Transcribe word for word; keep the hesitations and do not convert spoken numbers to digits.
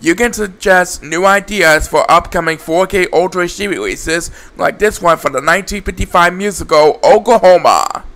You can suggest new ideas for upcoming four K Ultra H D releases, like this one from the nineteen fifty-five musical Oklahoma.